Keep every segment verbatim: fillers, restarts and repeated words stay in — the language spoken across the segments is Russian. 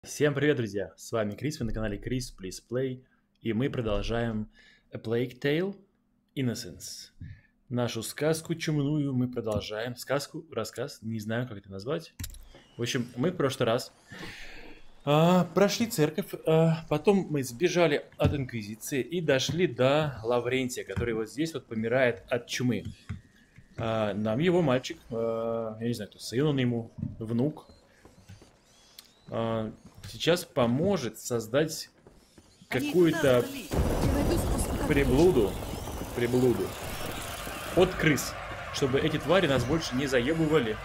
Всем привет, друзья! С вами Крис, вы на канале Chris Please Play, и мы продолжаем A Plague Tale Innocence. Нашу сказку чумную мы продолжаем. Сказку, рассказ, не знаю, как это назвать. В общем, мы в прошлый раз а, прошли церковь, а, потом мы сбежали от Инквизиции и дошли до Лаврентия, который вот здесь вот помирает от чумы. А, нам его мальчик, а, я не знаю, кто, сын он ему, внук, сейчас поможет создать какую-то приблуду, приблуду от крыс, чтобы эти твари нас больше не заебывали.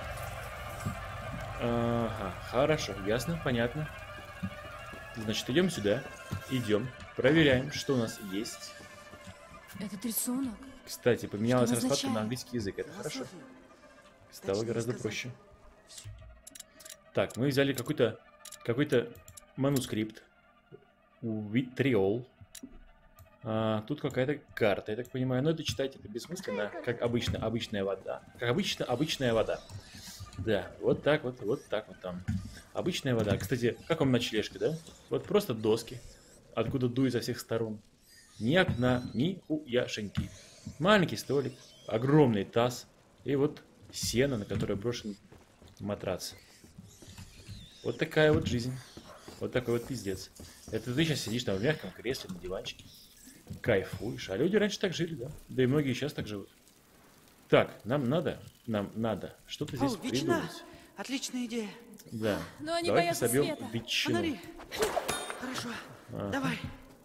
Ага, хорошо, ясно, понятно. Значит, идем сюда, идем, проверяем, что у нас есть. Этот рисунок. Кстати, поменялась раскладка на английский язык, это хорошо. Стало гораздо проще. Так, мы взяли какой-то какой-то манускрипт. Витриол. А, тут какая-то карта, я так понимаю. Но это читать это бессмысленно, как обычно, обычная вода. Как обычно, обычная вода. Да, вот так вот, вот так вот там. Обычная вода. Кстати, как вам ночлежка, да? Вот просто доски, откуда дует со всех сторон. Ни окна, ни хуяшеньки. Маленький столик, огромный таз. И вот сено, на которое брошен матрац. Вот такая вот жизнь. Вот такой вот пиздец. Это ты сейчас сидишь там в мягком кресле, на диванчике. Кайфуешь. А люди раньше так жили, да? Да и многие сейчас так живут. Так, нам надо, нам надо что-то здесь О, ветчина. придумать. Отличная идея. Да. Но они Давайте боятся собьем света. ветчину. Фонари. Хорошо. Ага. Давай.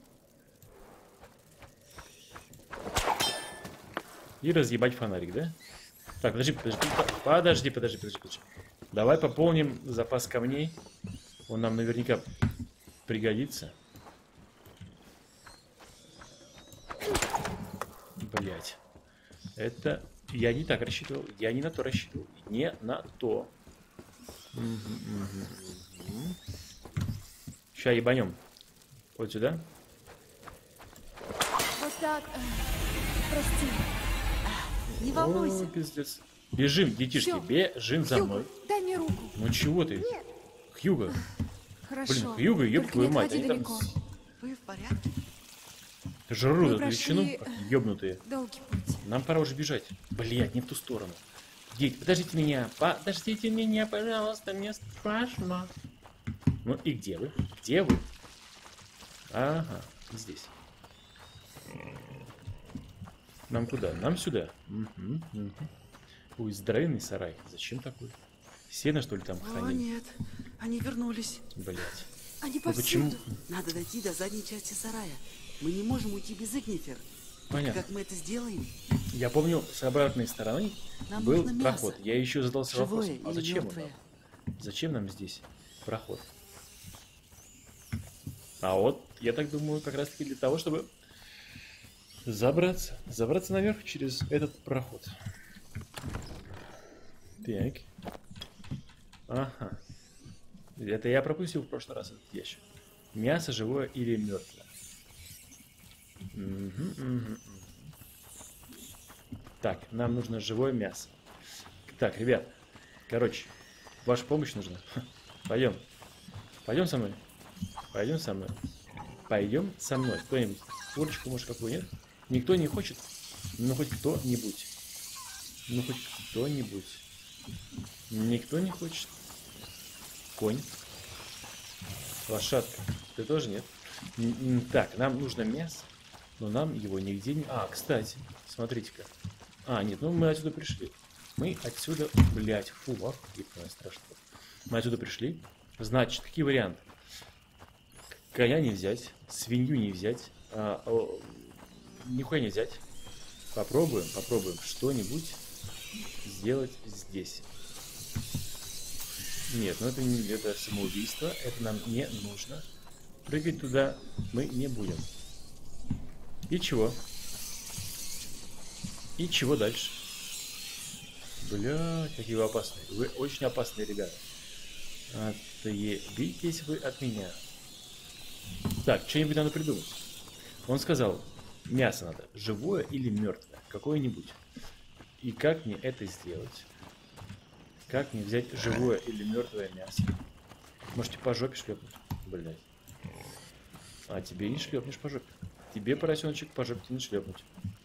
И разъебать фонарик, да? Так, подожди, подожди, подожди, подожди, подожди, подожди. Давай пополним запас камней. Он нам наверняка пригодится. Блять. Это я не так рассчитывал. Я не на то рассчитывал. Не на то. Угу, угу, угу. Ща ебанем. Вот сюда. Вот так. э, Прости. Не волнуйся. О, пиздец. Бежим, детишки, Всё. бежим за Хьюго, мной. дай мне руку. Ну чего ты? Хьюго. Хорошо. Блин, Хьюго, ёб Только твою не мать. отходи Они там далеко. Вы в порядке? жрут Мы эту прошли, ветчину, как ёбнутые. Долгий путь. Нам пора уже бежать. Блять, не в ту сторону. Дети, подождите меня. Подождите меня, пожалуйста, мне страшно. Ну и где вы? Где вы? Ага, здесь. Нам куда? Нам сюда. Угу, угу. Ой, здоровенный сарай. Зачем такой? Сено, что ли, там О, храним? нет. Они вернулись. Блять. Они Ну повсюду. почему? Надо дойти до задней части сарая. Мы не можем уйти без Игнифер. Понятно. Как мы это сделаем? Я помню, с обратной стороны Нам был нужно проход. мясо. Я еще задался Живое вопросом, а или зачем он мертвое? нам? Зачем нам здесь проход? А вот, я так думаю, как раз таки для того, чтобы забраться, забраться наверх через этот проход. Так. Ага. Это я пропустил в прошлый раз этот ящик. Мясо живое или мертвое? Угу, угу. Так, нам нужно живое мясо. Так, ребят, короче, ваша помощь нужна. Пойдем. Пойдем со мной. Пойдем со мной. Пойдем со мной. Кто-нибудь? Курочку, может, какую, нет? Никто не хочет? Ну, хоть кто-нибудь. Ну, хоть кто-нибудь. Никто не хочет. Конь. Лошадка. Ты тоже нет? Н так, нам нужно мясо. Но нам его нигде не... А, кстати, смотрите-ка. А, нет, ну мы отсюда пришли. Мы отсюда... Блять, фу, охуенно страшно. Мы отсюда пришли. Значит, какие варианты? Коня не взять, свинью не взять, а, о, нихуя не взять. Попробуем, попробуем что-нибудь сделать здесь. Нет, ну это не это самоубийство, это нам не нужно. Прыгать туда мы не будем. И чего? И чего дальше? Бля, какие вы опасные. Вы очень опасные ребята. Отъебитесь вы от меня. Так, что-нибудь надо придумать. Он сказал, мясо надо, живое или мертвое, какое-нибудь. И как мне это сделать? Как мне взять живое или мертвое мясо? Можете по жопе шлепнуть. Блять. А тебе не шлепнешь по жопе. Тебе, поросеночек, по жопе не шлепнуть.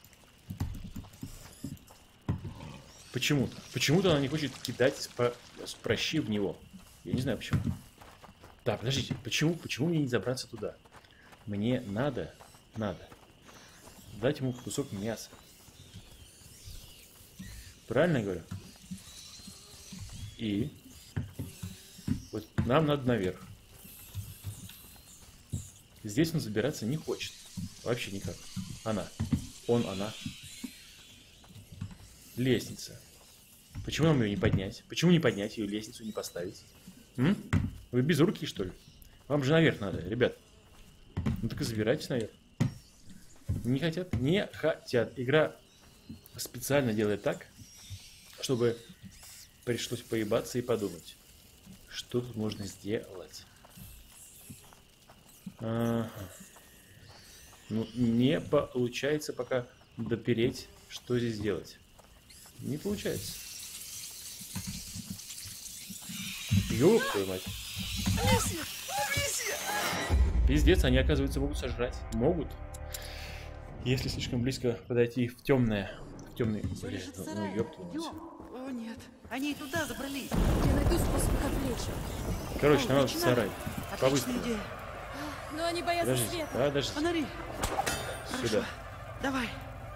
Почему-то. Почему-то она не хочет кидать с, про... с прощи в него. Я не знаю почему. Так, подождите. Почему, почему мне не забраться туда? Мне надо, надо дать ему кусок мяса. Правильно я говорю? И вот нам надо наверх. Здесь он забираться не хочет. Вообще никак. Она. Он, она. Лестница. Почему нам ее не поднять? Почему не поднять ее лестницу, не поставить? М? Вы без руки, что ли? Вам же наверх надо, ребят. Ну так и забирайтесь наверх. Не хотят? Не хотят. Игра специально делает так, чтобы пришлось поебаться и подумать, что тут можно сделать. Ага. Ну, не получается пока допереть, что здесь делать. Не получается. Ёб твою мать. Пиздец, они, оказывается, могут сожрать. Могут. Если слишком близко подойти в темное. В темный. Блин, ну, ну ёб твою мать. О, нет. Они и туда забрались. Я найду способ их отвлечь. Короче, нам надо в Начинай. сарай. Отличная По-быстрому. идея. Но они боятся Подождите, света. подождите. Фонари. Сюда. Давай.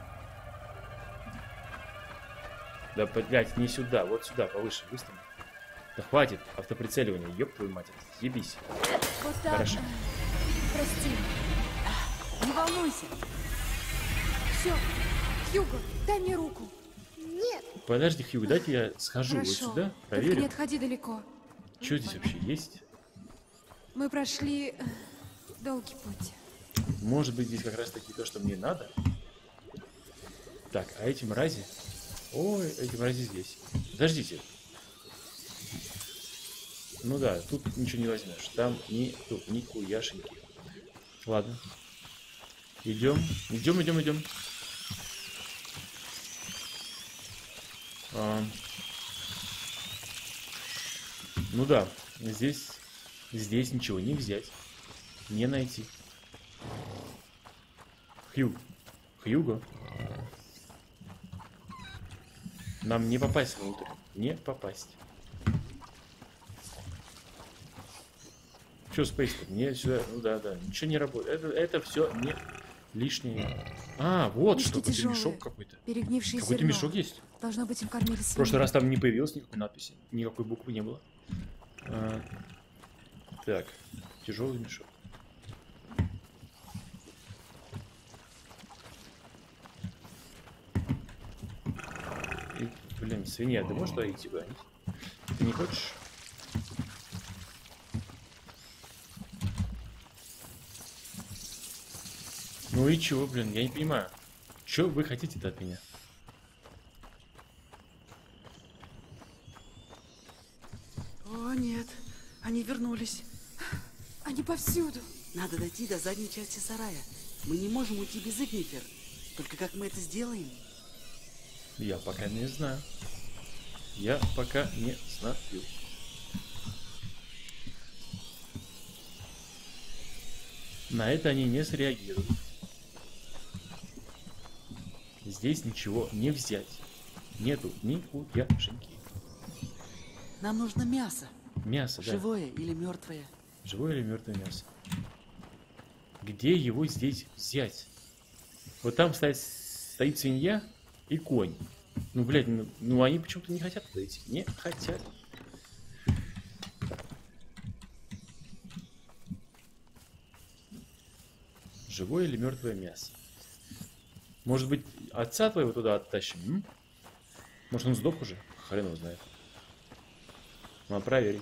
Да, блядь, не сюда, вот сюда, повыше, быстро. Да хватит автоприцеливания, ёб твою мать, ебись. Вот так. Хорошо. Прости. Не волнуйся. Все. Хьюго, дай мне руку. Подожди, Хьюго, дайте я схожу Хорошо. вот сюда, Только проверю. не отходи далеко. Что здесь вообще есть? Мы прошли э, долгий путь. Может быть, здесь как раз таки то, что мне надо. Так, а эти мрази? Ой, эти мрази здесь. Подождите. Ну да, тут ничего не возьмешь. Там нету нихуяшеньки. Ладно. Идем, идем, идем, идем. А, ну да, здесь, здесь ничего не взять, не найти. Хью, Хьюго. Нам не попасть внутрь, не попасть. Что спейс? Мне сюда, ну да, да, ничего не работает. Это, это все не лишнее. А, вот Мешки что, какой-то тяжелые, мешок какой-то. Перегнившие Какой-то зерно. мешок есть. Должно быть, им кормили В прошлый свиней. раз там не появилось никакой надписи, никакой буквы не было. А, так, тяжелый мешок. И, блин, свинья, ты можешь туда идти гонить? Ты не хочешь? Ну и чего, блин, я не понимаю. Что вы хотите-то от меня? О, нет. Они вернулись. Они повсюду. Надо дойти до задней части сарая. Мы не можем уйти без Игнифер. Только как мы это сделаем? Я пока не знаю. Я пока не знаю. На это они не среагируют. Здесь ничего не взять. Нету нихуяшеньки. Нам нужно мясо. Мясо, да. Живое или мертвое. Живое или мертвое мясо? Где его здесь взять? Вот там стоит, стоит свинья и конь. Ну, блядь, ну, ну они почему-то не хотят туда идти. Не хотят. Живое или мертвое мясо? Может быть, отца твоего туда оттащим? М? Может, он сдох уже? Хрен его знает. Надо проверить.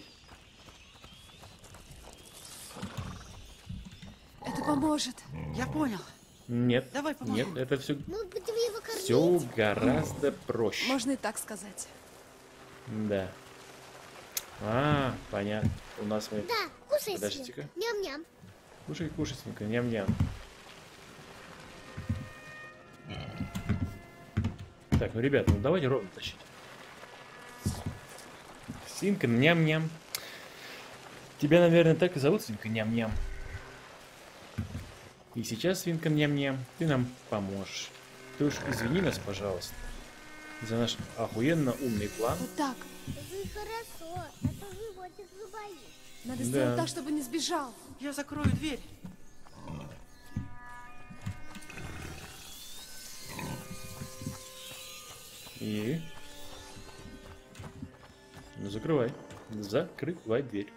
Это поможет. Я понял. Нет, Давай поможем. нет, это все, Мы будем его кормить. все гораздо проще. Можно и так сказать. Да. А, понятно. У нас мы... Да, кушай. Подождите-ка. Ням-ням. Кушай, кушай, ням-ням. Так, ну, ребят, ну давайте ровно тащить. Свинка, ням-ням. Тебя, наверное, так и зовут, свинка ням-ням. И сейчас, свинка ням-ням, ты нам поможешь. Ты уж извини нас, пожалуйста, за наш охуенно умный план. Вот так. Это и хорошо, это выводит зубоед. Надо Да. сделать так, чтобы не сбежал. Я закрою дверь. И... Ну, закрывай. Закрывай дверь.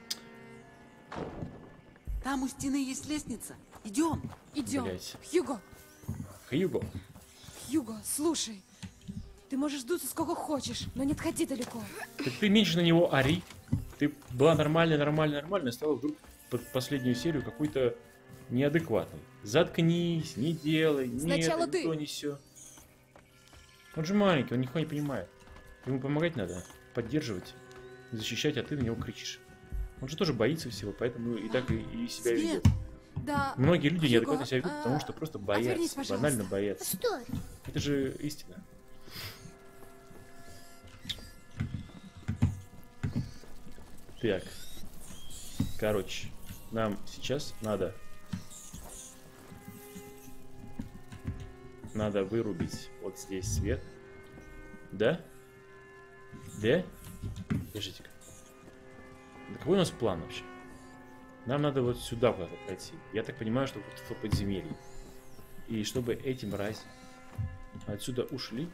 Там у стены есть лестница. Идем. Идем. Блядь. Хьюго, Хьюго. Хьюго, слушай. Ты можешь дуться сколько хочешь, но не отходи далеко. Так ты меньше на него ори. Ты была нормальная, нормальная, нормальная, стала вдруг под последнюю серию какой-то неадекватной. Заткнись, не делай, Сначала нет, ты. то не все. Он же маленький, он нихуя не понимает. Ему помогать надо, поддерживать, защищать, а ты на него кричишь. Он же тоже боится всего, поэтому и так и, и себя Свет. ведет. Да. Многие люди Хьюго, неадекватно себя ведут, а, потому что просто отвернись, боятся, пожалуйста. банально боятся. Что это? Это же истина. Так. Короче, нам сейчас надо... Надо вырубить вот здесь свет. Да? Да? Подождите-ка. Да какой у нас план вообще? Нам надо вот сюда куда-то пройти. Я так понимаю, что вот в подземелье. И чтобы эти мрази отсюда ушли.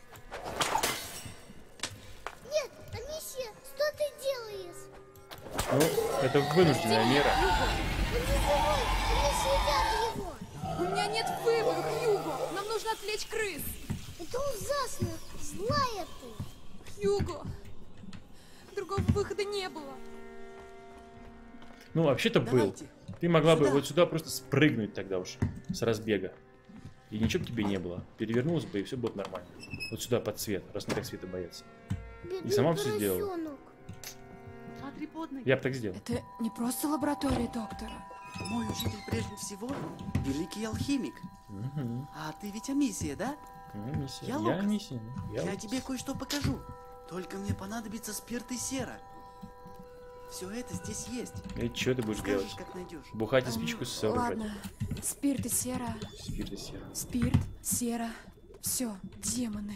Нет, Анисия, что ты делаешь? Ну, это вынужденная мера. Он не живой, они съедят его. У меня нет выбора, Хьюго. Нам нужно отвлечь крыс. Это ужасно, злая ты. Хьюго. Другого выхода не было. Ну, вообще-то был. Давайте. Ты могла бы Сюда. вот сюда просто спрыгнуть тогда уж с разбега. И ничего бы тебе не было. Перевернулась бы, и все будет нормально. Вот сюда под свет, раз не так света боятся. Бедный И сама всё сделала. поросенок. Смотри под ноги. Я бы так сделал. Это не просто лаборатория доктора. Мой учитель прежде всего великий алхимик. Угу. А ты ведь Амисия, да? Я миссия. Я Я Лукас. миссия. ну, Я, Лукас. тебе кое-что покажу. Только мне понадобится спирт и сера. Все это здесь есть. И что ты будешь Скажешь, делать? как найдешь. Бухать и Эм, спичку сооружать? Ладно. Спирт и сера. Спирт и сера. Спирт, сера. Все, демоны.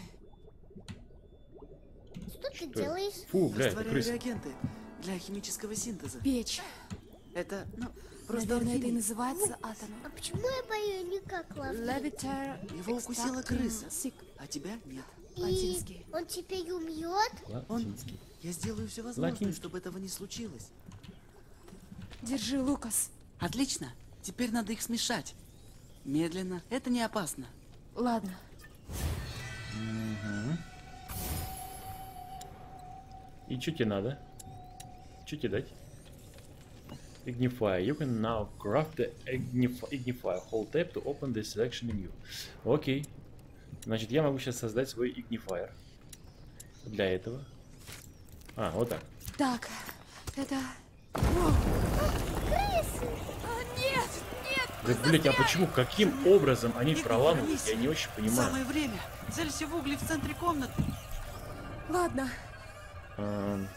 Что ты Что? делаешь? Фу, бля, это Растворяю крыса. реагенты для химического синтеза. Печь. Это, ну, просто Наверное, это и алхимик. называется атомом. А почему я пою не как лавка? Левитер. Его укусила крыса. Сик. А тебя нет. И Латинский. он теперь умрет? Латинский. Я сделаю все возможное, Латинский. чтобы этого не случилось. Держи, Лукас. Отлично. Теперь надо их смешать. Медленно. Это не опасно. Ладно. И что тебе надо? Что тебе дать? Ignify. You can now craft the ignif- Ignifier. Hold tab to open the selection menu. Окей. Значит, я могу сейчас создать свой Ignifier. Для этого. А, вот так. Так, это... А, нет, нет! Да, блять, а почему, каким образом они Игорь, проламывают? вернись. Я не очень понимаю. Самое время. Целься в угли в центре комнаты. Ладно. Ам,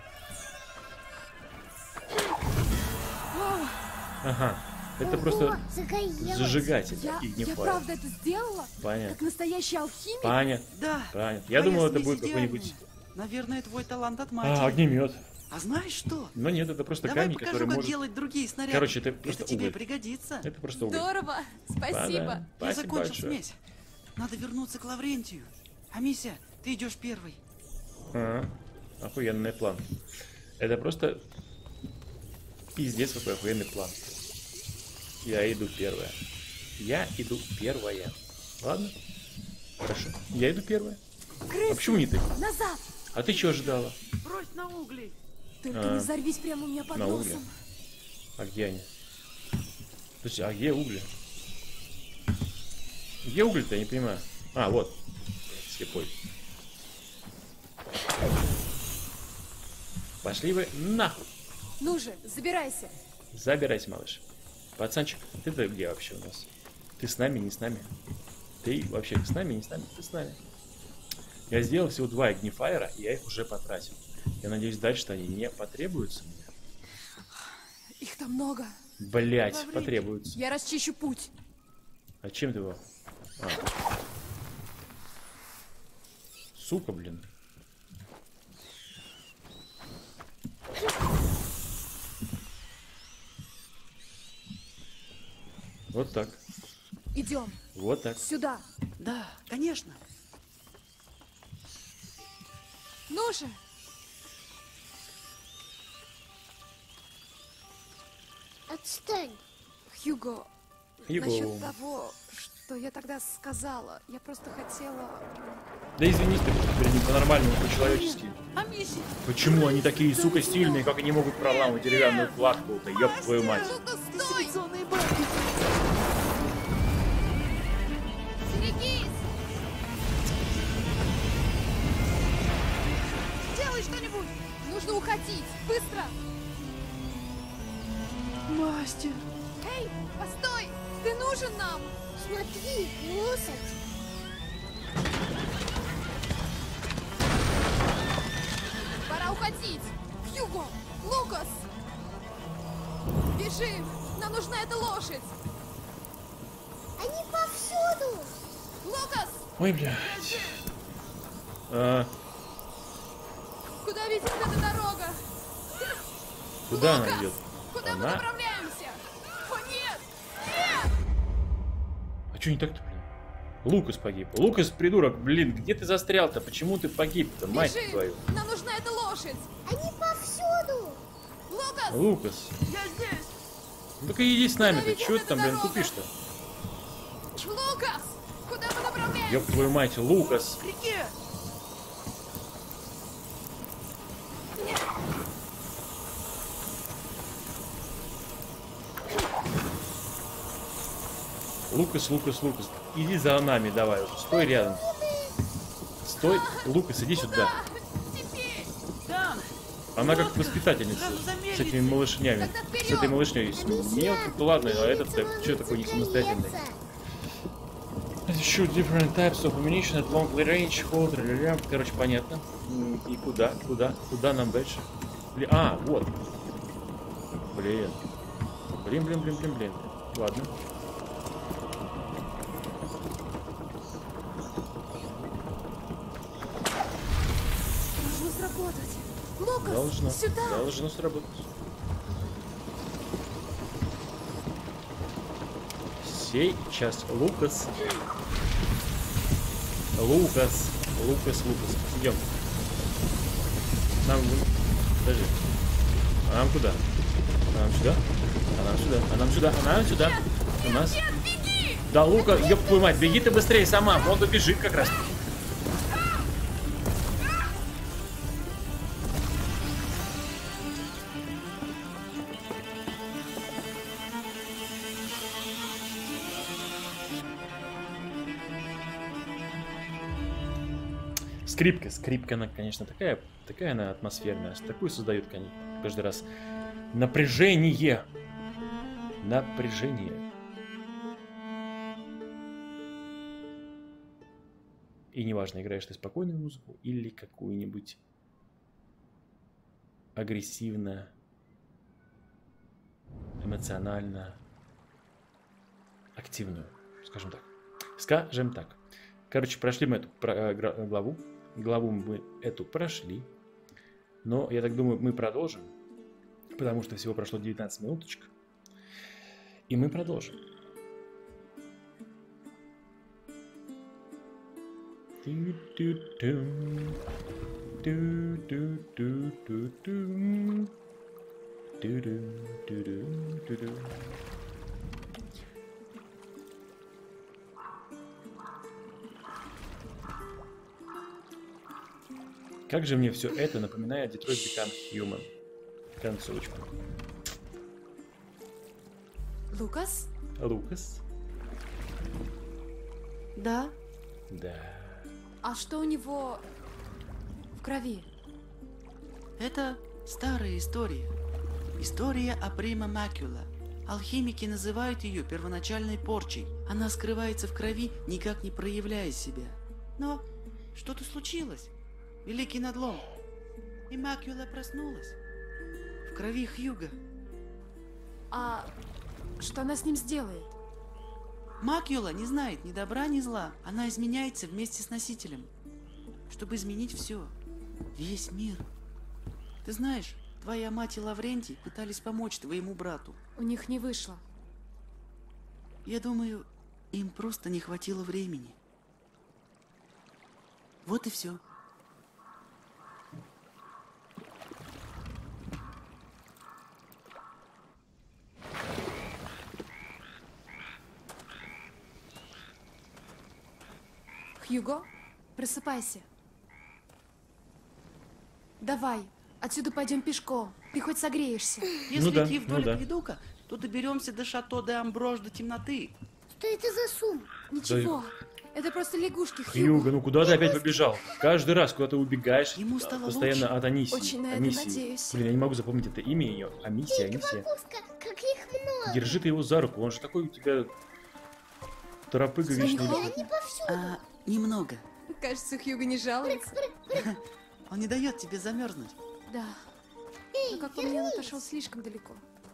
О, Ага. Это Ого, просто загорелось. зажигатель я, я Ignifier. правда это сделала? Как Понятно. настоящий алхимик? Понятно. Да. Понятно. Я твоя думал, это смесь будет идеальная. какой-нибудь... Наверное, твой талант от матери. А, огнемет. А знаешь что? Но нет, это просто Давай камень, покажу, который как может... делать другие снаряды. Короче, это просто тебе уголь. пригодится. Это просто уголь. Здорово, спасибо. Да-да. Я Спасибо закончил большое. смесь. Надо вернуться к Лаврентию. Амися, ты идешь первый. Ага. Охуенный план. Это просто пиздец какой охуенный план. Я иду первая. Я иду первая. Ладно? Хорошо. Я иду первая. Крысы, А почему не ты? назад! А ты чего ожидала? Брось на угли. Только А, не взорвись прямо у меня под на угли. носом. А где они? Слушай, а где угли? Где угли-то? Я не понимаю. А, вот. Слепой. Пошли вы нахуй. Ну же, забирайся. Забирайся, малыш. Пацанчик, ты-то где вообще у нас? Ты с нами, не с нами? Ты вообще с нами, не с нами? Ты с нами. Я сделал всего два игнифайера, и я их уже потратил. Я надеюсь, дальше-то они не потребуются мне. Их там много. Блять, потребуется. Я расчищу путь. А чем ты его? А. Сука, блин. Вот так. Идем. Вот так. Сюда. Да, конечно. Ну же. Отстань. Хьюго, Его. насчет того, что я тогда сказала, я просто хотела... Да извинись ты, блин, по-нормальному, по-человечески. А Мисси? Почему они такие, сука, сильные, как они могут проламывать деревянную кладку-то, ёб твою мать. Дистанционные бабки. Берегись! Делай что-нибудь! Нужно уходить! Быстро! Мастер. Эй, постой! Ты нужен нам! Смотри, лошадь. Пора уходить! Хьюго! Лукас! Бежим! Нам нужна эта лошадь! Они повсюду. Лукас! Ой, блядь. А, Куда ведет эта дорога? куда Лукас! она идет? Куда мы Она? направляемся? О, нет! А чё не так-то, блин? Лукас погиб. Лукас, придурок, блин, где ты застрял-то? Почему ты погиб-то, мать Бежим! твою? Нам нужна эта лошадь! Они повсюду. Лукас! Лукас. Я здесь. Ну так и иди с нами-то, ведет чё ты эта там, блин, дорога? тупишь-то? Лукас! Куда мы направляемся? Ёб твою мать, Лукас. К реке. Лукас, Лукас, Лукас. Иди за нами, давай уже. Стой рядом. Стой. Лукас, иди сюда. Теперь! Там. Она как воспитательница Сразу замедлить. с этими малышнями. Тогда вперед! С этой малышней. С мелким, то ладно, а этот что такой не самостоятельный? Shoot different types of ammunition at long range, hold, ля-ля-ля. Короче, понятно. М, И куда, куда, куда нам дальше? Бли- А, вот. Блин. Блин, блин, блин, блин, блин. Ладно. Должно сработать! Лукас! Должно. Сюда! Должно сработать. Сейчас. Лукас. Лукас. Лукас, Лукас. Идем. Нам... Подожди. А нам куда? А нам сюда? А нам сюда? А нам сюда? А нам сюда? У нас... Нет, беги! Да, Лука, ёб твою мать, беги ты быстрее сама. Вон добежит как раз. Скрипка, скрипка, она, конечно, такая, такая она атмосферная, такую создает, конечно, каждый раз. Напряжение. Напряжение. И неважно, играешь ты спокойную музыку или какую-нибудь агрессивно, эмоционально активную, скажем так. Скажем так. Короче, прошли мы эту про, гра, главу. Главу мы эту прошли. Но, я так думаю, мы продолжим. Потому что всего прошло девятнадцать минуточек. И мы продолжим. Как же мне все это напоминает Detroit Become Human. Концовочку. Лукас? Лукас? Да. Да. А что у него в крови? Это старая история. История о Прима Макула. Алхимики называют ее первоначальной порчей. Она скрывается в крови, никак не проявляя себя. Но что-то случилось. Великий надлом. И Макула проснулась. В крови Хьюго. А что она с ним сделает? Макюла не знает ни добра, ни зла. Она изменяется вместе с носителем. Чтобы изменить все. Весь мир. Ты знаешь, твоя мать и Лаврентий пытались помочь твоему брату. У них не вышло. Я думаю, им просто не хватило времени. Вот и все. Хьюго, просыпайся. Давай, отсюда пойдем пешком. Ты хоть согреешься. Если Ну да, идти вдоль ну да. акведука, то доберемся до шато де Амброж до темноты. Что это за шум? Ничего, это просто лягушки, Хьюго, Хьюго. ну куда ты опять побежал? Каждый раз куда ты убегаешь, Ему стало постоянно лучше. от Анисии. Очень на это Анисии. надеюсь. Блин, я не могу запомнить это имя ее. Анисия, Анисия. Пуска, как их много. Держи ты его за руку, он же такой у тебя торопыга Тебе не вечный. холодно? Они повсюду. А, немного. Кажется, Хьюго не жалуется. Он не дает тебе замерзнуть. Да. Эй, Но как по мне, он вернись. отошел слишком далеко.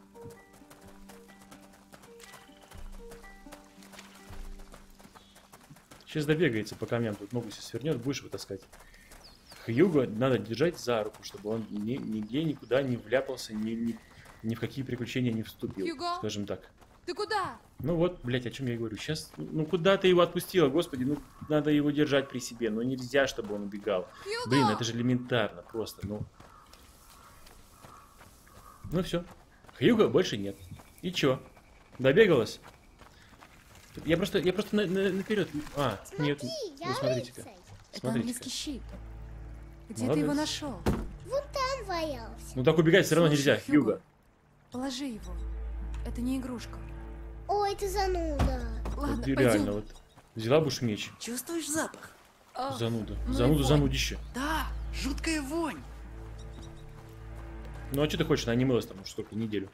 Сейчас добегается по камням, тут ногу себе свернет, будешь вытаскать. Хьюго надо держать за руку, чтобы он ни, нигде никуда не вляпался, ни, ни, ни в какие приключения не вступил, Хьюго? скажем так. Ты куда? Ну вот, блядь, о чем я и говорю. Сейчас, ну куда ты его отпустила, господи, ну надо его держать при себе, ну нельзя, чтобы он убегал. Хьюго! Блин, это же элементарно просто, ну. Ну все. Хьюго больше нет. И чё? Добегалась? Я просто, я просто на, на- наперед. А, нет, Смотри, ну я смотрите-ка. рыцарь. Это Смотрите-ка. английский щит. Где ты Молодец. его нашел? Вон там валялся. Ну так убегать все равно Слушай, нельзя, Хьюго. Положи его. Это не игрушка. Ой, ты зануда. Ладно, Вот ты пойдем. реально вот взяла бы уж меч. Чувствуешь запах? А, Зануда. ну и Зануда, вонь. занудище. Да, жуткая вонь. Ну а что ты хочешь, она не мылась там уж столько неделю.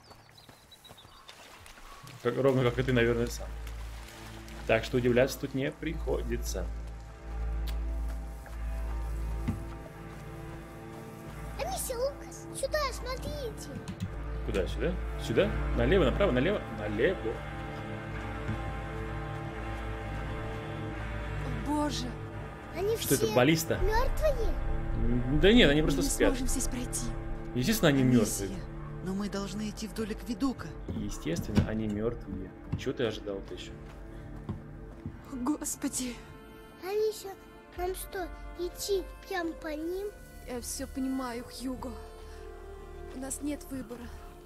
Как, ровно как и ты, наверное, сам. Так что удивляться тут не приходится. Анися, Лукас, сюда, смотрите. Куда? Сюда? Сюда? Налево, направо, налево, налево. О, боже, Они Что все это, баллиста? мертвые? М, Да нет, они мы просто не спят. сможем здесь пройти. Естественно, они Анисия, мертвые. но мы должны идти вдоль акведука. Естественно, они мертвые. Чего ты ожидал-то еще? О, Господи, Анися, нам что, идти прям по ним? я все понимаю, Хьюго. У нас нет выбора.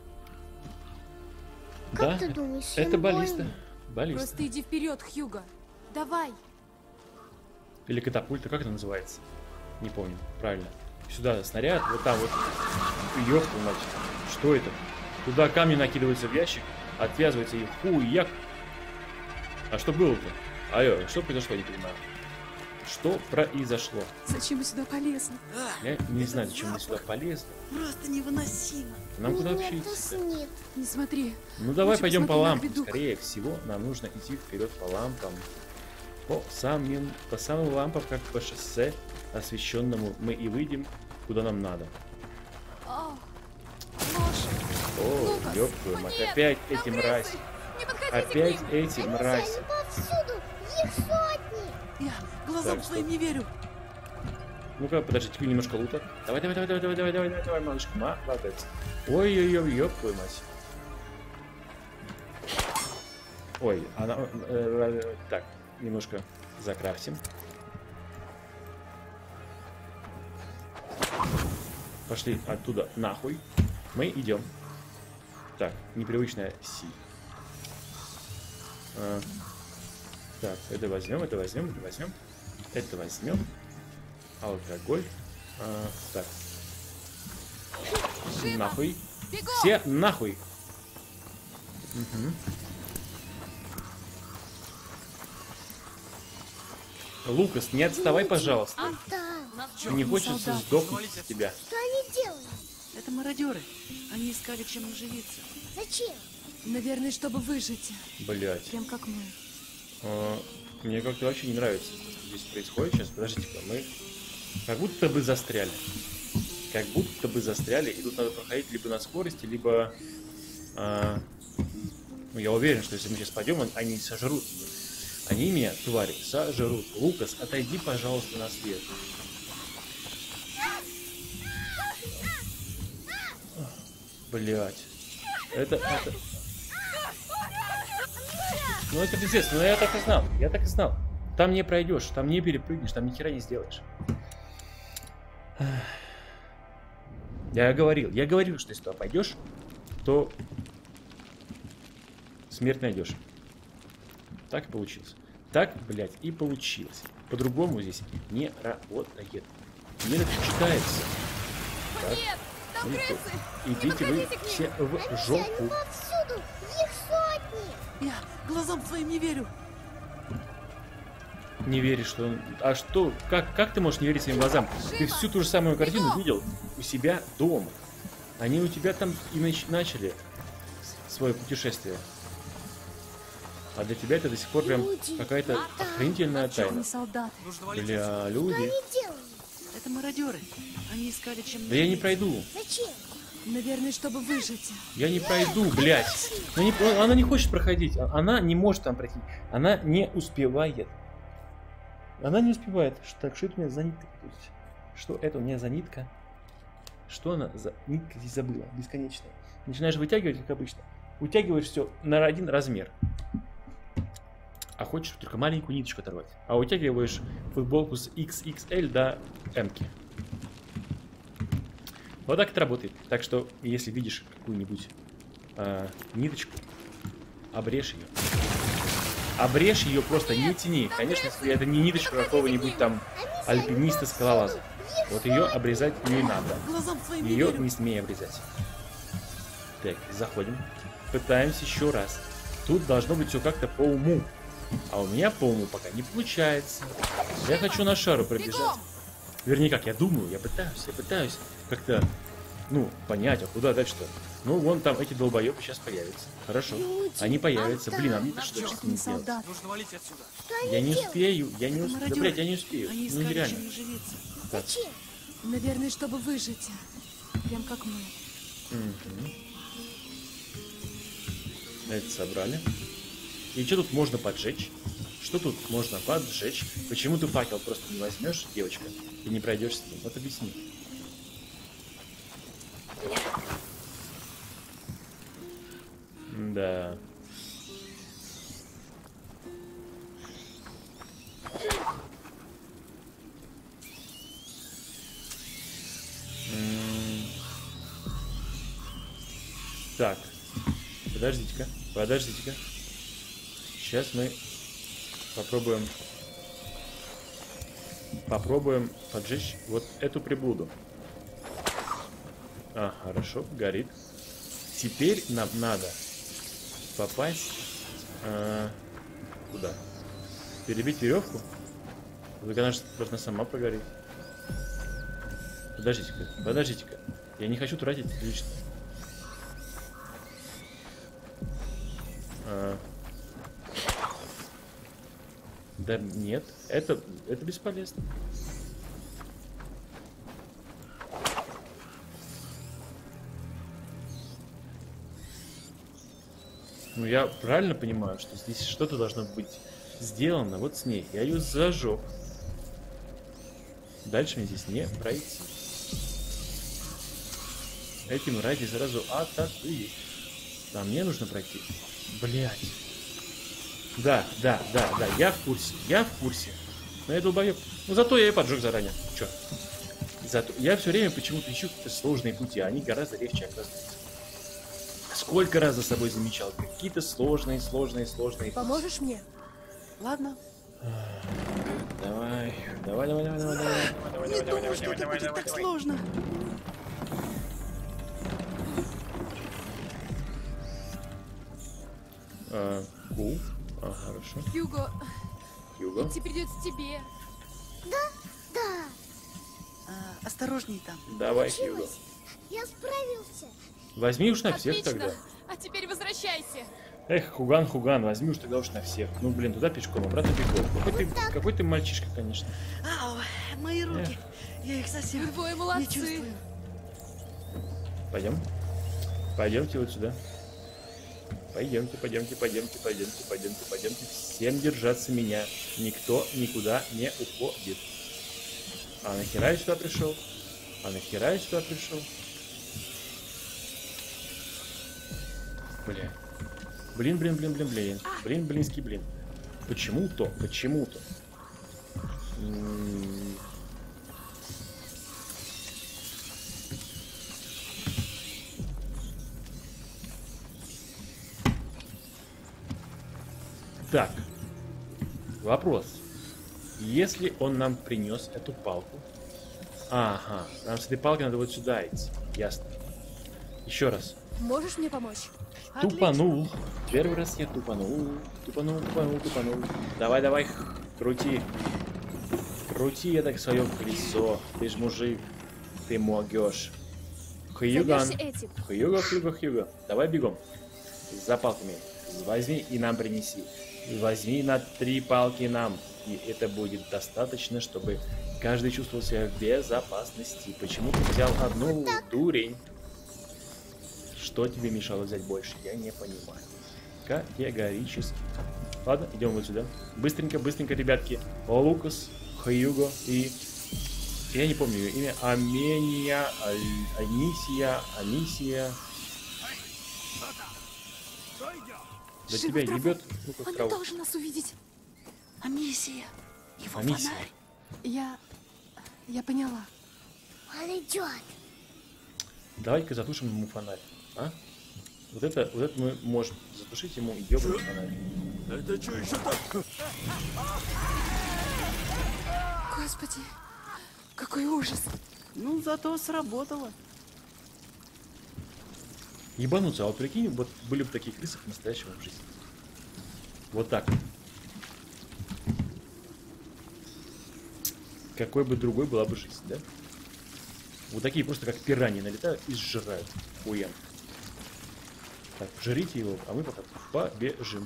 Как Да, ты думаешь, это им баллиста. больно? Баллиста. Просто иди вперед, Хьюго. Давай. Или катапульта, как это называется? Не помню, правильно. Сюда снаряд, вот там вот. Ёпта мать. Что это? Туда камни накидываются в ящик, отвязывается и фу, як. А что было-то? Алло, что произошло, не понимаю. Что произошло? Зачем мы сюда полезли? А, Я не этот знаю, зачем мы запах сюда полезли. Просто невыносимо. Нам куда Меня вообще идти? тошнит. Не смотри. Ну давай Лучше пойдем по посмотри на лампам. акведук. Скорее всего, нам нужно идти вперед по лампам. По самым, по самым лампам, как по шоссе освещенному, мы и выйдем, куда нам надо. О, лошадь. О, Лукас, ёб твою мать, нет, опять там эти крысы. мрази. Не подходите Опять к ним. эти Анися, мрази. они повсюду, их сотни. Я глазам Так, своим стоп. не верю. Ну-ка, подождите, немножко лута. Давай, давай, давай, давай, давай, давай, давай, давай, давай, малышка, молодец. Ой-ой-ой, ёб твою мать. Ой, она... э, э, так, немножко закрафтим. Пошли оттуда нахуй. Мы идем. Так, непривычная си. А, так, это возьмем, это возьмем, это возьмем. Это возьмем. Алкоголь. А, так. Живо. Нахуй. Бегом. Все нахуй. Мгм. Лукас, не отставай, пожалуйста. Там, Не хочется солдат. сдохнуть от тебя. что они делают? Это мародеры. Они искали чем оживиться. Зачем? Наверное, чтобы выжить. Блять. Прям как мы. Мне как-то вообще не нравится, что здесь происходит сейчас. Подождите-ка, мы как будто бы застряли. Как будто бы застряли, и тут надо проходить либо на скорости, либо А, ну, я уверен, что если мы сейчас пойдем, они сожрут. Они меня, твари, сожрут. Лукас, отойди, пожалуйста, на свет. Блять. Это, это... Ну это пиздец, ну я так и знал, я так и знал. Там не пройдешь, там не перепрыгнешь, там ни хера не сделаешь. Я говорил, я говорил, что если туда пойдешь, то смерть найдешь. Так и получилось. Так, блядь, и получилось. По-другому здесь не работает. Не так читается. Так. Нет, там крысы! Идите вы все в Они жопу. повсюду, их сотни. Я глазам своим не верю. Не веришь, что он... А что? Как, как ты можешь не верить своим глазам? Ты всю ту же самую картину видел у себя дома. Они у тебя там и нач... начали свое путешествие. А для тебя это до сих пор прям какая-то охренительная тайна. Черный солдат. Бля, Что люди. они делают? Это мародеры. Они искали чем... Да я не пройду. Зачем? Наверное, чтобы выжить. Я не пройду, блядь. Она не, она не хочет проходить. Она не может там пройти. Она не успевает. Она не успевает. Так, что это у меня за нитка? Что это у меня за нитка? Что она за нитка здесь забыла? Бесконечная. Начинаешь вытягивать, как обычно. Вытягиваешь все на один размер. А хочешь только маленькую ниточку оторвать. А вытягиваешь футболку с икс икс эль до эм-ки. Вот так это работает. Так что, если видишь какую-нибудь э, ниточку, обрежь ее. Обрежь ее, просто не тяни. Конечно, если это не ниточка какого-нибудь там альпиниста-скалолаза. Вот ее обрезать не надо. Глазам своим не Ее верю. не смей обрезать. Так, заходим. Пытаемся еще раз. Тут должно быть все как-то по уму. А у меня по уму пока не получается. Я хочу на шару пробежать. Вернее, как я думаю, я пытаюсь, я пытаюсь как-то, ну, понять, а куда дальше-то? Ну, вон там эти долбоебы сейчас появятся. Хорошо. Они появятся. Блин, а мне то что с ними делать? Солдат. Нужно валить отсюда. Я не успею, я не Это успею. Да, мародеры. блядь, я не успею. Они Ну, искали нереально. чем наживиться. Так. Зачем? Наверное, чтобы выжить. Прям как мы. Мгм. Это собрали. И что тут можно поджечь? Что тут можно поджечь? Почему ты факел просто не возьмешь, девочка, и не пройдешь с ним? Вот объясни. Да. М. Так. Подождите-ка. Подождите-ка. Сейчас мы попробуем попробуем поджечь вот эту приблуду. А, хорошо, горит. Теперь нам надо попасть а, куда? Перебить веревку? Так она же должна сама прогореть. Подождите-ка, подождите-ка. Я не хочу тратить лично. А, да нет, это, это бесполезно. Ну я правильно понимаю, что здесь что-то должно быть сделано вот с ней. Я ее зажег. Дальше мне здесь не пройти. Этим ради сразу атакует. А мне нужно пройти. Блять. Да, да, да, да, я в курсе, я в курсе. Но я долбоеб. Ну зато я и поджег заранее. Чё? Зато я все время почему-то ищу какие-то сложные пути, а они гораздо легче оказываются. Сколько раз за собой замечал, какие-то сложные, сложные, сложные. Поможешь мне? Ладно. Давай, давай, давай, давай, давай, давай, Не думал, что это будет так сложно. А, кул. А, хорошо. Хьюго, Хьюго. идти придется тебе. Да, А, осторожней там. Давай, Хьюго. получилось. Я справился. Возьми уж на всех Отлично. тогда. А теперь возвращайся. Эх, Хуган, Хуган, возьми уж тогда уж на всех. Ну, блин, туда пешком, обратно бегом. Какой ты, какой ты мальчишка, конечно. Ау, мои руки. Я их совсем Вы двое не молодцы. чувствую. Пойдем. Пойдемте вот сюда. Пойдемте, пойдемте, пойдемте, пойдемте, пойдемте, пойдемте. Всем держаться меня. Никто никуда не уходит. А нахера я сюда пришел? А нахера я сюда пришел? Бля. Блин, блин, блин, блин, блин. Блин, блинский блин. Почему-то, почему-то. М-м-м. Так. Вопрос. Если он нам принес эту палку... Ага. Нам с этой палкой надо вот сюда идти. Ясно. Еще раз. Можешь мне помочь? Тупанул. Первый раз я тупанул. Тупанул, тупанул, тупанул. Давай, давай, крути. Крути я так свое колесо. Ты ж мужик. Ты могешь. Хьюган. Займешься этим. Хьюго, Хьюго, Хьюго. Давай бегом. За палками. Возьми и нам принеси. Возьми на три палки нам. И это будет достаточно, чтобы каждый чувствовал себя в безопасности. Почему ты взял одну, дурень? Что тебе мешало взять больше? Я не понимаю. Категорически. Ладно, идем вот сюда. Быстренько, быстренько, ребятки. О, Лукас, Хьюго и... Я не помню ее имя. Амения, Аль... Анисия, Анисия. Да Живо тебя в траву. ебет. Ну-ка, в Он не траву. должен нас увидеть. Амисия. Его Амисия. фонарь. Я... Я поняла. Он идет. Давай-ка затушим ему фонарь. А? Вот это, вот это мы можем затушить ему ебаный фонарь. Это что еще так? Господи, какой ужас. Ну, зато сработало. Ебануться, а вот прикинь, вот были бы такие крысы в настоящем в жизни. Вот так. Какой бы другой была бы жизнь, да? Вот такие просто как пираньи налетают и сжирают. Хуям. Так, жрите его, а мы пока побежим.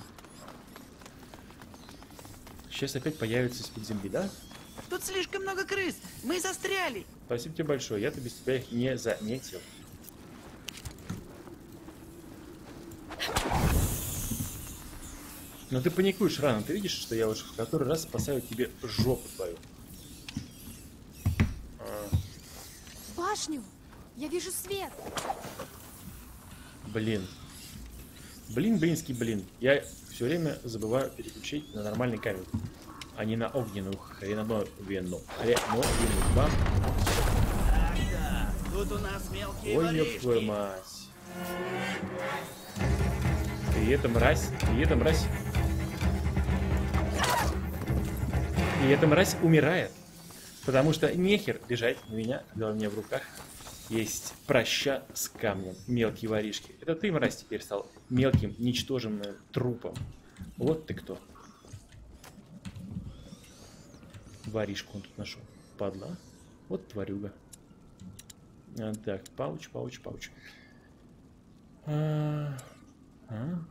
Сейчас опять появится из-под земли, да? Тут слишком много крыс. Мы застряли. Спасибо тебе большое, я-то без тебя их не заметил. Но ты паникуешь рано, ты видишь, что я уже в который раз спасаю тебе жопу твою. А, Башню. Я вижу свет. блин. Блин, блинский блин. Я все время забываю переключить на нормальный камень, а не на огненную хреновину. Хреновину. Бам. Да, тут у нас мелкие Ой, ёб твою мать. И эта мразь, и эта мразь. И эта мразь умирает. Потому что нехер бежать на меня, когда у меня в руках есть проща с камнем. Мелкие воришки. Это ты, мразь, теперь стал мелким, ничтожным трупом. Вот ты кто. Воришку он тут нашел. Падла. Вот тварюга. А, так, пауч, пауч, пауч. А, а?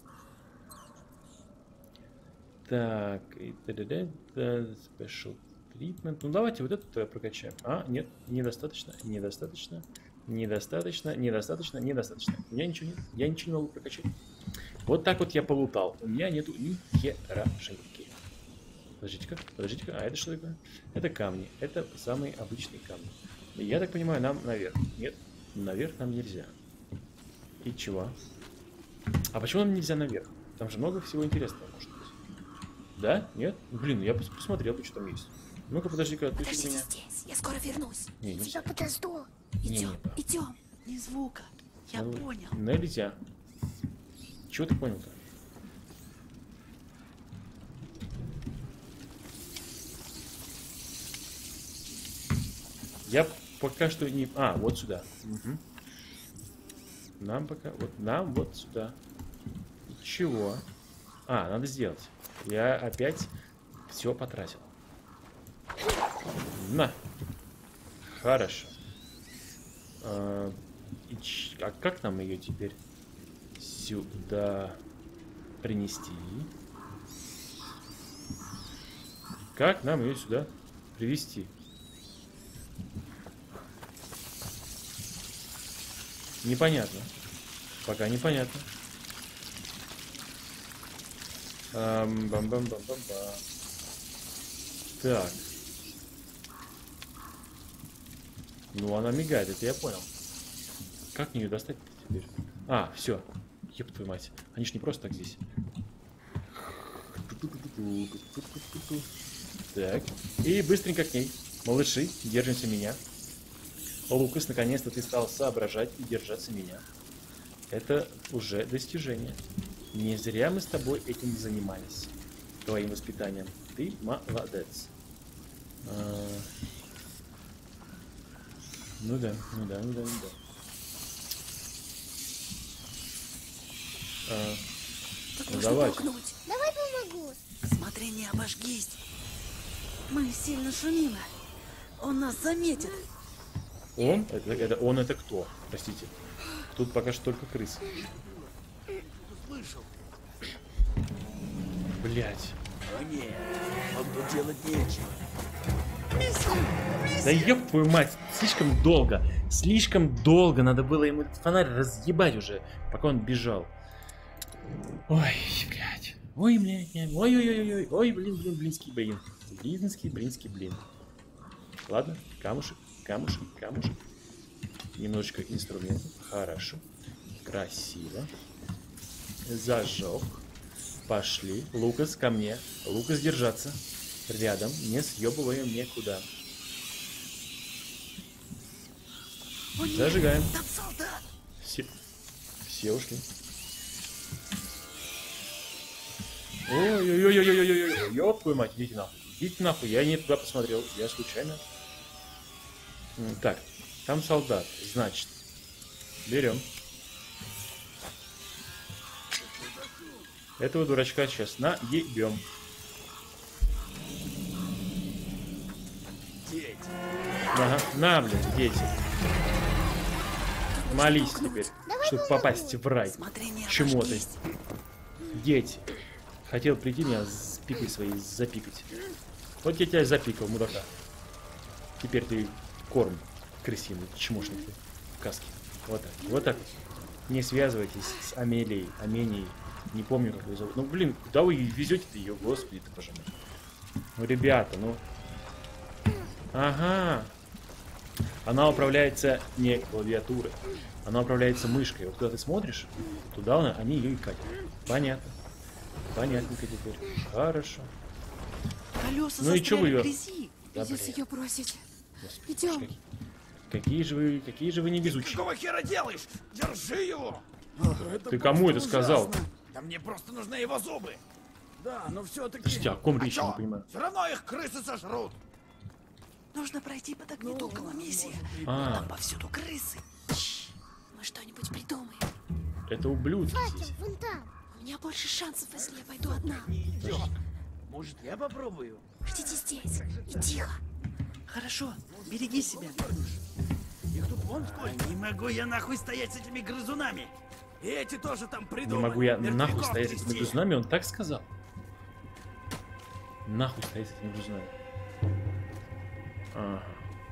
Так, и т.д. Special treatment. Ну давайте вот это прокачаем. А, нет, недостаточно, недостаточно, недостаточно, недостаточно, недостаточно. У меня ничего нет, я ничего не могу прокачать. Вот так вот я полутал. У меня нету ни херашеньки. Подождите-ка, подождите-ка. А это что такое? Это камни. Это самые обычные камни. Я так понимаю, нам наверх. Нет, наверх нам нельзя. И чего? А почему нам нельзя наверх? Там же много всего интересного может быть. Да? Нет? Блин, я пос посмотрел, что там есть. Ну-ка, подожди-ка, ты Подождите меня. здесь. Я скоро вернусь. Не, Я нельзя. тебя подожду. Не, Идем, не. идем. Ни звука. Я Ну, понял. Нельзя. Чего ты понял-то? Я пока что не... А, вот сюда. Угу. Нам пока... Вот нам вот сюда. Чего? А, надо сделать. Я опять все потратил. На. Хорошо. А, и ч... а как нам ее теперь сюда принести? Как нам ее сюда привести? Непонятно. Пока непонятно. Ам, бам-бам-бам-бам-бам. Так. Ну, она мигает, это я понял. Как мне ее достать теперь? А, все. Ёб твою мать. Они ж не просто так здесь. Так. И быстренько к ней. Малыши, держимся меня. Лукас, наконец-то ты стал соображать и держаться меня. Это уже достижение. Не зря мы с тобой этим занимались. Твоим воспитанием. Ты молодец. А... Ну да, ну да, ну да, ну да. А... Тут Ну, можно давай. толкнуть. Давай помогу. Смотри, не обожгись. Мы сильно шумим. Он нас заметит. Он? Это, это он это кто? Простите. Тут пока что только крыс. Слышал? Блять. А нет, вам тут делать нечего. Да ёб твою мать, слишком долго. Слишком долго надо было ему этот фонарь разъебать уже, пока он бежал. Ой, блядь. Ой, блядь. Ой-ой-ой-ой. Ой, блин, блин, блинский, блин. Блинский, блинский, блин. Ладно, камушек, камушек, камушек. Немножечко инструментов. Хорошо. Красиво. Зажег. Пошли. Лукас, ко мне. Лукас, держаться. Рядом. Не съебываем никуда. О, нет, Зажигаем. там солдат. Все, все ушли. Ой-ой-ой-ой-ой-ой-ой. Ёб твою мать, идите нахуй. Идите нахуй, я не туда посмотрел. Я случайно. Так, там солдат. Значит, берем. Этого дурачка сейчас наебем. Дети. Ага, на, блин, дети. Молись теперь, чтобы попасть в рай. Смотри, не Чему ты? обожгись. Дети. Хотел прийти меня с пикой своей запикать. Вот я тебя запикал, мудака. Теперь ты корм крысиный, чмошник ты в каске. Вот так, вот так. Не связывайтесь с Амелией, Аменией. Не помню, как ее зовут. Ну, блин, куда вы везете-то ее, господи ты, боже мой. Ну, ребята, ну... Ага. Она управляется не клавиатурой. Она управляется мышкой. Вот куда ты смотришь, туда она, они ее и катят. Понятно. Понятненько теперь. Хорошо. Колеса Ну и чё вы застряли в её- грязи. Да, Придется блин. ее бросить. Господи, Идем. какие, какие же вы, какие же вы невезучие. Какого хера делаешь? Держи его! Ты кому это сказал? Да мне просто нужны его зубы. Да, но все-таки... Подожди, о ком речь, я чё? не понимаю. Все равно их крысы сожрут. Нужно пройти под огнетоком, Амисия. А. Там повсюду крысы. Мы что-нибудь придумаем. Это ублюдки здесь. Факел, вон там. У меня больше шансов, если я пойду одна. Может, я попробую? Ждите здесь. И тихо. Хорошо, береги себя. Их тут вон сколько. Не могу я нахуй стоять с этими грызунами. И эти тоже там Не придумали. могу я Мертвяков нахуй стоять с этими трясти. грызунами, он так сказал. Нахуй стоять с этими грызунами. Ага.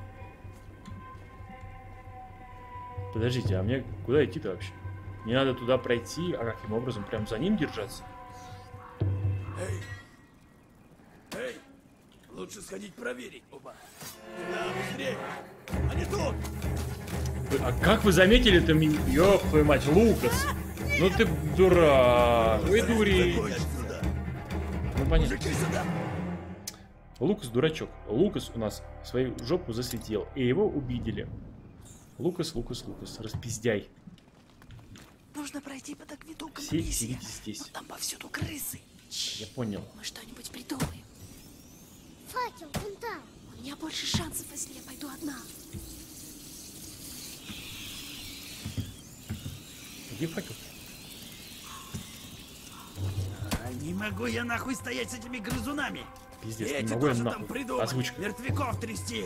Подождите, а мне куда идти-то вообще? Мне надо туда пройти, а каким образом? Прям за ним держаться? Эй! Эй! Лучше сходить проверить. Оба. Да, быстрее! Они тут! Вы- А как вы заметили-то меня? Ёб твою мать, Лукас! Ну ты дурак! Вы дури! Заходи сюда! Ну понятно. Мужики, сюда! Лукас дурачок. Лукас у нас свою жопу засветил, и его увидели. Лукас, Лукас, Лукас, распиздяй. Нужно пройти под огнетоком, Все Амисия. сидите здесь. Но там повсюду крысы. Я понял. Мы что-нибудь придумаем. Факел, вон там. У меня больше шансов, если я пойду одна. Где факел? А не могу я нахуй стоять с этими грызунами. И Пиздец, не эти могу я тоже там нахуй. придумали. Озвучка. Мертвяков трясти.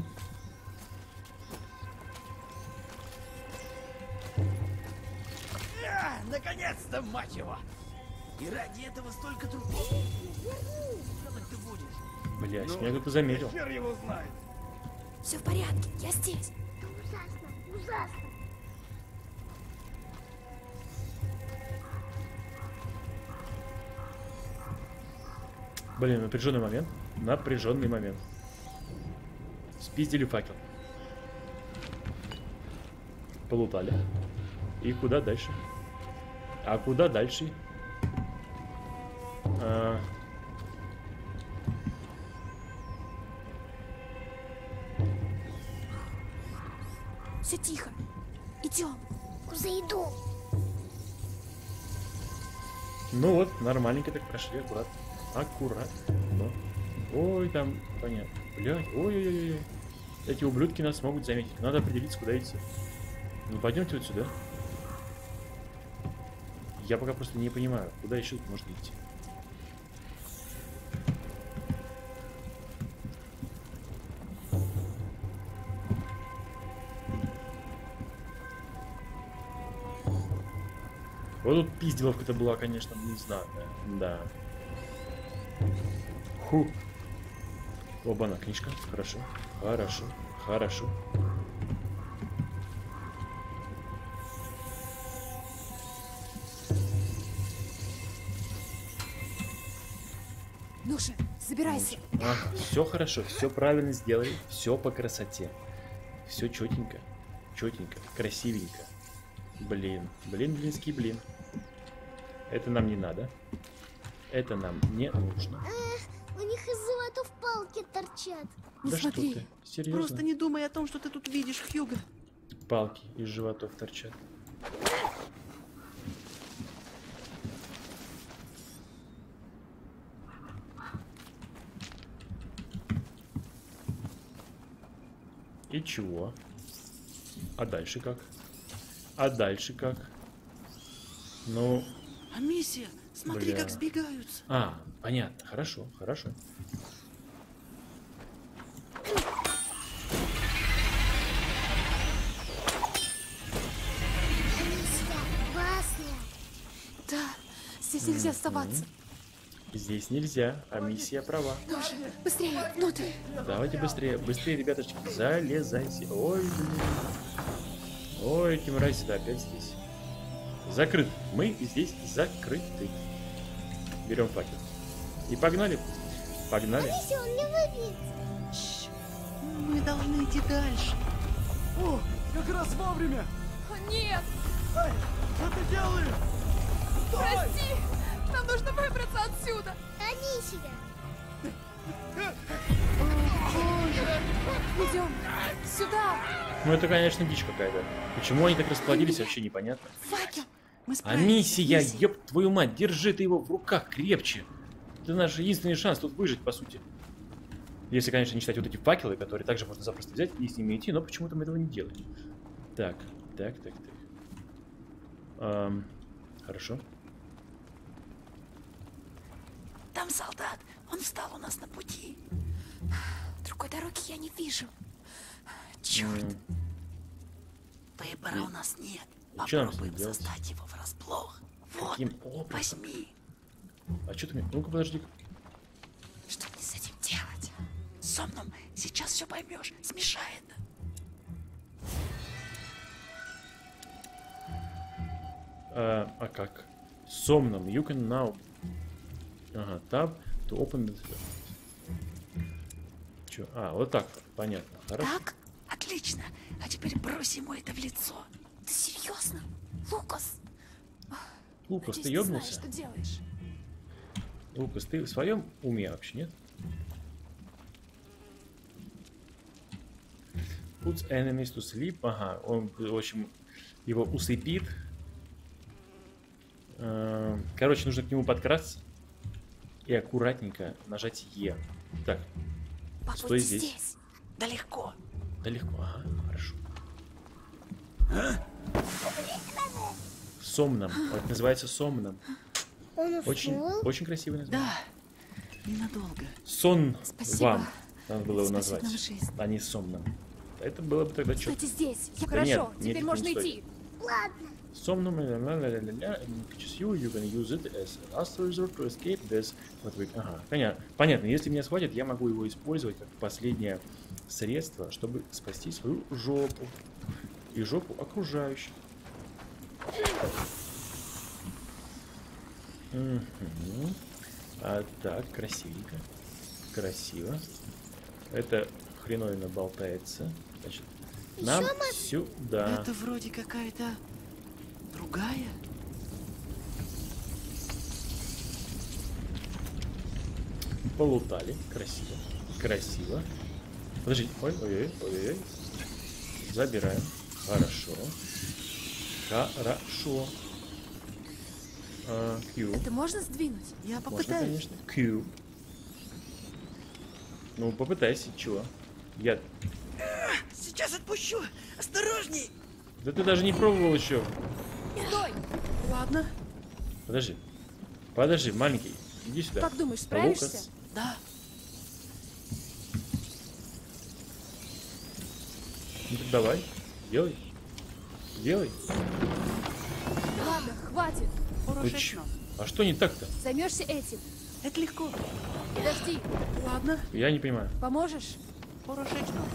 А, наконец-то, мать его! И ради этого столько трупов. Делать ты будешь? Блять, Ну, меня кто-то заметил. Хер его знает. Все в порядке, я здесь. Это ужасно, ужасно. Блин, напряженный момент. Напряженный момент. Спиздили факел. Полутали. И куда дальше? А куда дальше? А... Все тихо. Идем. Куда иду? Ну вот, нормальненько так прошли, аккуратно. Аккуратно. Но. Ой, там, понятно. Блядь, ой-ой-ой. Эти ублюдки нас могут заметить. Надо определиться, куда идти. Ну, пойдемте вот сюда. Я пока просто не понимаю, куда еще тут можно идти. Вот тут пизделовка-то была, конечно, не знаю. Да. Ху. Оба-на, книжка. Хорошо. Хорошо. Хорошо. Ну же, собирайся. Ага, все хорошо, все правильно сделали, все по красоте. Все четенько, четенько, красивенько. Блин, блин, блинский блин. Это нам не надо. Это нам не нужно. Эх, у них из животов палки торчат. Не Да смотри. что ты, серьезно? Просто не думай о том, что ты тут видишь, Хьюго. Палки из животов торчат. И чего? А дальше как? А дальше как? Ну... А миссия, смотри, Бля. как сбегаются. А, понятно. Хорошо, хорошо. Миссия опасная. Да, здесь нельзя оставаться. Здесь нельзя, а миссия права. Ну же, быстрее, внутрь. Давайте быстрее, быстрее, ребяточки, залезайте. Ой, блин. Ой, эти мрази-то опять здесь. Закрыт. Мы здесь закрыты. Берем факел. И погнали. Погнали. Миссия, он не выглядит. Мы должны идти дальше. О, как раз вовремя! О, нет, Эй, что ты делаешь? Стой! прости. Нам нужно выбраться отсюда. Анисия. Идем сюда. Ну это, конечно, дичь какая-то. Почему они так расплодились, вообще непонятно. Факел. Мы А справимся. миссия, Миссия. ёб твою мать, держи ты его в руках крепче. Это наш единственный шанс тут выжить, по сути. Если, конечно, не считать вот эти факелы, которые также можно запросто взять и с ними идти, но почему-то мы этого не делаем. Так, так, так, так. Эм, хорошо. Там солдат. Он встал у нас на пути. Другой дороги я не вижу. Черт. М, Выбора у нас нет. Чё нам с ним Попробуем делать? застать его врасплох. Вот, Каким образом? возьми. А что ты мне? Ну-ка, подожди. Что мне с этим делать? Сомном сейчас все поймешь. Смешает. А, а как? Сомном. You can now. Ага, tab to open the... Чё? А, вот так. Понятно. Хорошо. Так? Отлично. А теперь брось ему это в лицо. Ты серьезно? Лукас? Лукас, Надеюсь, ты ты знаешь, ёбнулся? что делаешь. Лукас, ты в своем уме вообще, нет? Puts enemies to sleep. Ага, он, в общем, его усыпит. Э, Короче, нужно к нему подкрасться и аккуратненько нажать Е. Так, Побудь Стой здесь. здесь. Да легко. да легко, ага, хорошо. Сомном. Это называется сомном. Он Очень, ушел. очень красивое название. Да. Ненадолго. Сон Спасибо. вам. Надо было его Спасибо назвать, нам жизнь. а не сомном. Это было бы тогда что? Стойте здесь. Все Да хорошо. нет, нет, Теперь это можно не стоит. идти. Ладно. Somnum, ля-ля-ля-ля-ля, and catches you, you can use it as a last resort to escape this. Вот вы, ага, понятно. Понятно, если меня схватят, я могу его использовать как последнее средство, чтобы спасти свою жопу и жопу окружающих. Мгм. А, так, красивенько. Красиво. Это хреновина болтается. Значит, нам Ещё мы- сюда. Это вроде какая-то другая. Полутали. Красиво. Красиво. Подожди. Ой, ой, ой, ой. Забираем. Хорошо. Хорошо. А, Q. Это можно сдвинуть? Я Можно, попытаюсь. конечно. Q. Ну, попытайся, чего? Я... Сейчас отпущу. Осторожней. Да ты даже не пробовал еще. Стой! Ладно. Подожди. Подожди, маленький. Иди сюда. Как думаешь, справишься? Лукас. Да. Ну так давай. Делай. Делай. Ладно, хватит. Ты чё? А что не так-то? Займешься этим. Это легко. Подожди, Ладно. Я не понимаю. поможешь? Порошечно.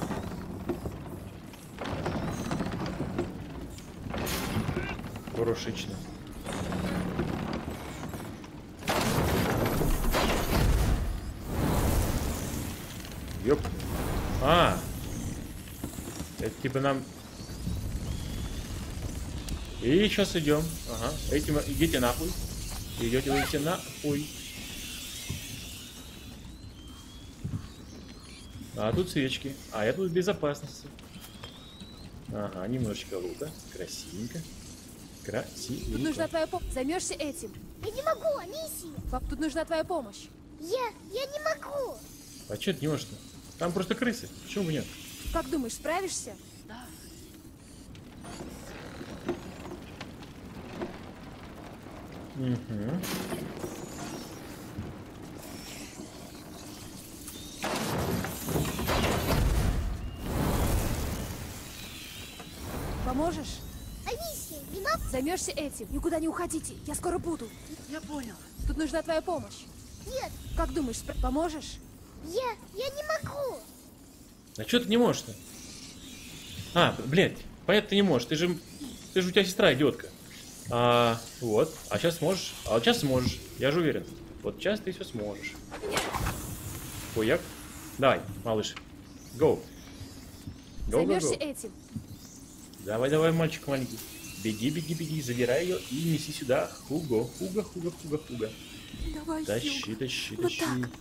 Порошично. Ёп. А. Это типа нам... И сейчас идем. Ага. Этим идите нахуй. Идете вы все нахуй. А тут свечки. А я тут в безопасности. Ага, немножечко лука. Красивенько. Тут нужна Красивенько. твоя помощь. Займешься этим. Я не могу, неси. Пап, тут нужна твоя помощь. Я, я не могу. А чё ты не можешь-то? Там просто крысы. Почему бы нет? Как думаешь, справишься? Да. Угу. Поможешь? Анисия, не могу. Займешься этим. Никуда не уходите. Я скоро буду. Я понял. Тут нужна твоя помощь. Нет, Как думаешь, спра- поможешь? я, я не могу. А чё ты не можешь-то? А, блядь, понятно, ты не можешь. Ты же, ты же у тебя сестра идиотка. А, вот. А сейчас сможешь. А вот сейчас сможешь. Я же уверен. Вот сейчас ты все сможешь. Хуяк. Давай, малыш. Go. Go, go, Займешься go. этим. Давай, давай, мальчик маленький. Беги, беги, беги. Забирай ее и неси сюда. Хуго, хуга, хуга, хуга, хуга. Давай, Тащи, Хьюго. тащи, Вот тащи. так.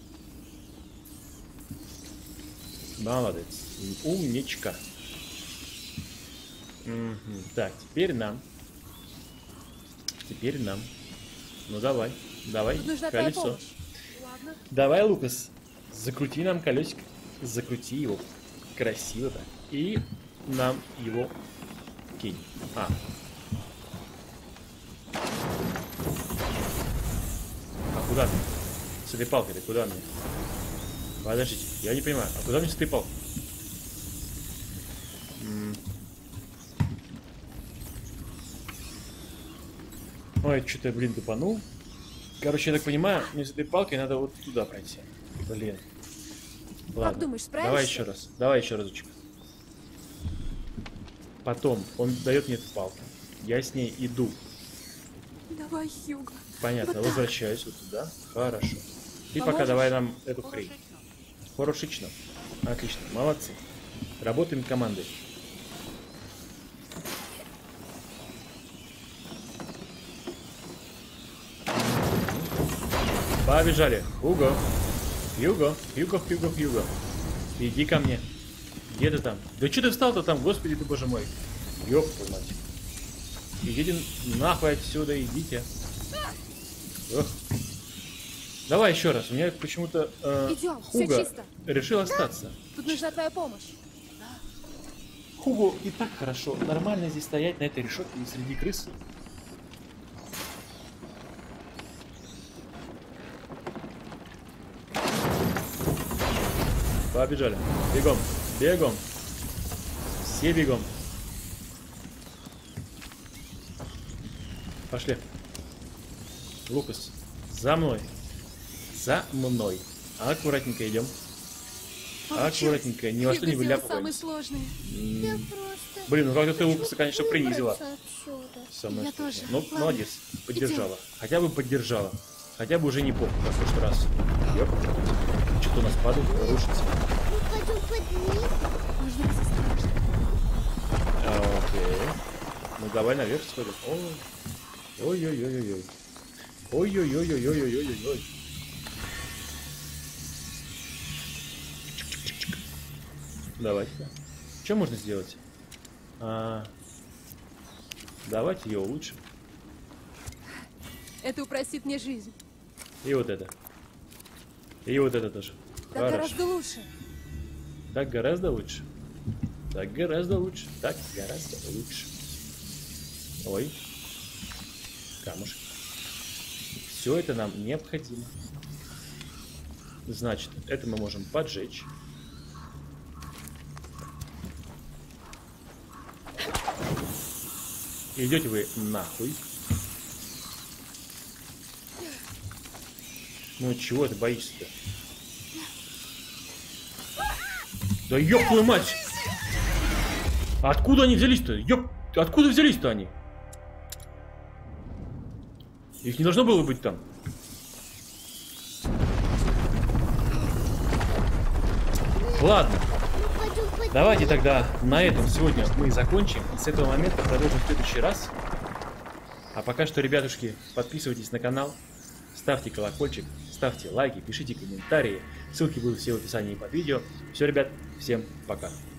Молодец. Умничка. Мгм. Так, теперь нам. Теперь нам. Ну давай. Давай, Тут нужна твоя колесо. помощь. Ладно. Давай, Лукас. Закрути нам колесико. Закрути его. Красиво так. И нам его кинь. А. А куда мне? С этой палкой-то куда мне? Подождите, я не понимаю. А куда мне с этой палкой? М. Ой, что-то, блин, тупанул. Короче, я так понимаю, мне с этой палкой надо вот туда пройти. Блин. Ладно. думаешь, Давай справишься? еще раз. Давай еще разочек. Потом он дает мне эту палку. Я с ней иду. Давай, Хьюго. Понятно, Вот так. возвращаюсь вот туда. Хорошо. И пока Поможешь? давай нам эту хрень. Порошечно. Хорошечно. Отлично. Молодцы. Работаем командой. Побежали. Хуго. Хьюго. Хьюго, Хьюго, Хьюго. Иди ко мне. Где ты там? Да что ты встал-то там, господи ты, боже мой. Ёб твою мать. Идите нахуй отсюда, идите. Ох. Давай еще раз. У меня почему-то э, Идем, всё Хуго чисто. решил остаться. Тут нужна твоя помощь. Хуго и так хорошо. Нормально здесь стоять на этой решетке и среди крыс. Побежали. Бегом. Бегом. Все бегом. Пошли. Лукас, за мной. За мной. Аккуратненько идем. Аккуратненько. Ни во что не Хьюго сделал вляпываемся. самый сложный. Я просто... Блин, ну как-то ты Лукаса, конечно, принизила. выбраться отсюда. Самое Я страшное. тоже. Ну, Ладно, молодец. Поддержала. Хотя бы поддержала. Хотя бы уже не плохо, как в прошлый раз. Ёп. Что-то у нас падает, рушится. Мы пойдем под ним. Нужно быть осторожным. А, окей. Ну давай наверх сходим. Ой. Ой-ой-ой-ой-ой. Ой-ой-ой-ой-ой-ой-ой-ой. Давайте. Что можно сделать? А... Давайте ее улучшим. Это упростит мне жизнь. И вот это. И вот это тоже. Так Хорошо. гораздо лучше. Так гораздо лучше. Так гораздо лучше. Так гораздо лучше. Ой. Камушек. Все это нам необходимо. Значит, это мы можем поджечь. Идете вы нахуй. Ну чего ты боишься-то? Да ёб твою мать! Откуда они взялись-то? Ёб... Откуда взялись-то они? Их не должно было быть там. Ладно. Давайте тогда на этом сегодня мы закончим. И с этого момента продолжим в следующий раз. А пока что, ребятушки, подписывайтесь на канал. Ставьте колокольчик, ставьте лайки, пишите комментарии. Ссылки будут все в описании под видео. Все, ребят, всем пока.